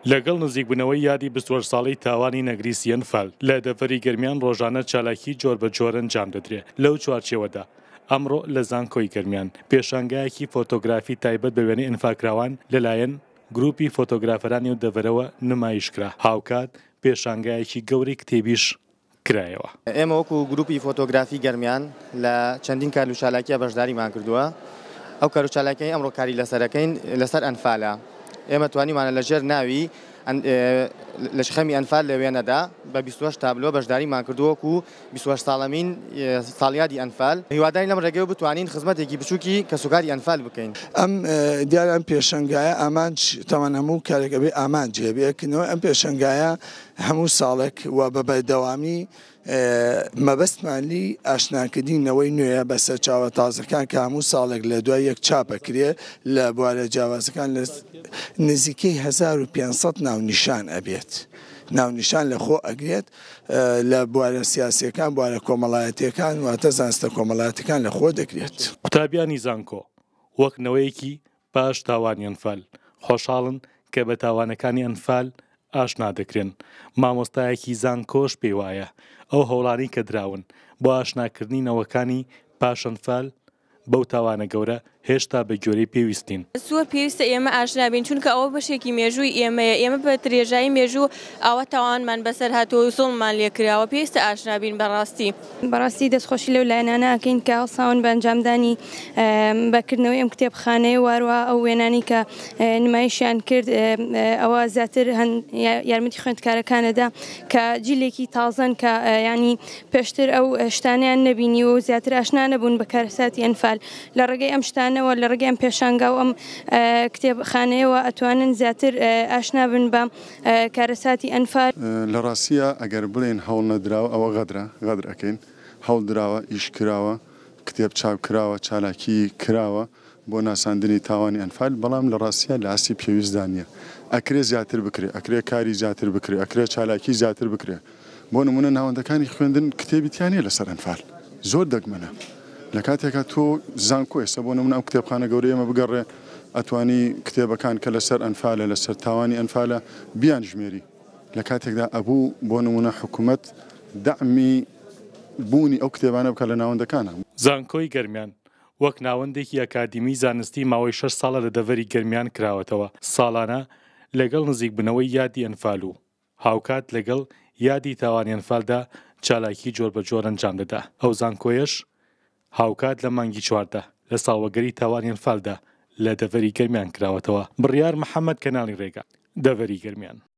لەگەڵ نزیکبوونەوەی یادی 24 ساڵەی تاوانی نەگریسی نەفال لە دەڤەری گەرمیان ڕۆژانە چالاکی جۆر بە جۆر ئەنجام دەدرێت. لەو چوارچێوەدا ئەمڕۆ لە زانکۆی گەرمیان پێشانگایەکی فۆتۆگرافی تایبەت بە وێنەی ئەنفاکراوان لەلایەن گروپی فۆتۆگرافەرانی و دەڤەرەوە نمایشکرا. هاوکات پێشانگایەکی گەورەی کتێبیش کرایەوە. ئێمە وەکو گروپی فۆتۆگرافی گەرمیان لە چەندین کار و چالاکیە بەشداریمان کردووە. ئەو کار و چالاکیەی ئەمڕۆ کاری لەسەرەکەین لەسەر ئەنفالە. ئێمە توانیمانە لەژێر ناوی لە شخەمی ئەنفال لە وێنەدا بە 28 تابلۆ بەشداریمان کردووەکو 28 ساڵەمین ساڵیادی ئەنفال. هیواداری لەم ڕێگەیە بتوانین خزمەتێکی بچووکی کە سوکاری ئەنفال بکەین. ئەم دیارە ئەم پێشەنگایە ئامانج تەوان هەموو کارێکە بێ ئامانج جێبێکنەوە. ئەم پێشەنگایە هەموو ساڵێک و بە بەردەوامی مەبەستمانی ئاشناکردنەوەی نوێیە بەسەر چاوە تازەکان کە هەموو ساڵێک لە دوای یەک چاپەکرێ لە بوارە جیاوازەکان لە نزیکەی 1500 ناونیشان ئەبێت. ناونیشان لە خۆ ئەگرێت لە بوارە سیاسیەکان بوارە کۆمەڵایەتیەکان واتە زانستە کۆمەڵایەتەکان لە خۆ دەگرێت. قوتابیانی زانکۆ وەک نەوەیەکی پاش تاوانی ئەنفال خۆشحاڵن کە بە تاوانەکانی ئەنفال ئاشنا دەکرێن. مامۆستایەکی زانکۆش پێی وایە ئەو هەوڵانی کە دراون بۆ ئاشناکردنی نەوەکانی پاش ئەنفال بەو تاوانە گەورە هێشتا بە گوێرەی پێویستین. زۆر پێویستە ئێمە ئاشنابین چونکە ئەوە بەشێکی مێژووی ئێمەیە. ئێمە بە درێژایی مێژوو ئەوە تاوانمان بەسەر هاتووە و زوڵممان لێکراوە. پێویستە ئاشنابین بەڕاستی دەستخۆشی لەو لایەنانە ئەکەین کە هەڵساون بە ئەنجامدانی بەکردنەوەی ئەم کتێبخانەیە واروە ئەو وێنانی کە نمایشیان کرد ئەوە زیاتر یارمەتی خوێندکارەکانەدا کە جیلێکی تازەن کە ینی پێشتر ئەو شتانیان نەبینی و زیاتر ئاشنا نەبوون بە کارەساتی ئەنفال. لە ڕێگەی ئەم شتانەوە لە ڕێگەی ئەم پێشانگا و ئەم کتێبخانەیەوە ئەتوانن زیاتر ئاشنا بن بە کارەساتی ئەنفال. لە ڕاستیە ئەگەر بڵێن هەوڵ نەدراوە ئەوە غەدر ئەەکەین. هەوڵ دراوە، ئیش کراوە، کتێب چاپ کراوە، چالاکی کراوە بۆ ناساندنی تاوانی ئەنفال. بەڵام لە ڕاستیە لە ئاسی پێویستدا نییە. ئەکرێ زیاتر بکرێ، ئەکرێ کاری زیاتر بکرێ، ئەکرێ چالاکی زیاتر بکرێ. بۆ نمونە ناوەندەکانی خوێندن کتێبیتیانە لەسەر ئەنفال زۆر دەگمەنە. لە کاتێکە تۆ زانکۆ ئێستا بۆ نمونە ئەو کتێبخانە گەورەی ئێمە بگەڕێ ئەتوانی کتێبەکان کە لەسەر ئەنفالە لەسەر تاوانی ئەنفالە بیان ژمێری. لە کاتێکدا ئەبوو بۆ نمونە حکوومەت دەعمی بوونی ئەو کتێبانە بکە لە ناوەندەکانە. زانکۆی گەرمیان وەک ناوەندێکی ئەکادیمی زانستی ماوەی 6 ساڵە لە دەڤەری گەرمیان کراوەتەوە. ساڵانە لەگەڵ نزیکبوونەوەی یادی ئەنفال و هاوکات لەگەڵ یادی تاوانی ئەنفالدا چالاکی جۆر بە جۆر ئەنجام دەدا. ئەو زانکۆیەش هاوکات لە مانگی 14 لە ساڵوەگەری تاوانی ئەنفالدا لە دەڤەری گەرمیان کراوەتەوە. بڕیار محەممەد کەناڵی ڕێگا دەڤەری گەرمیان.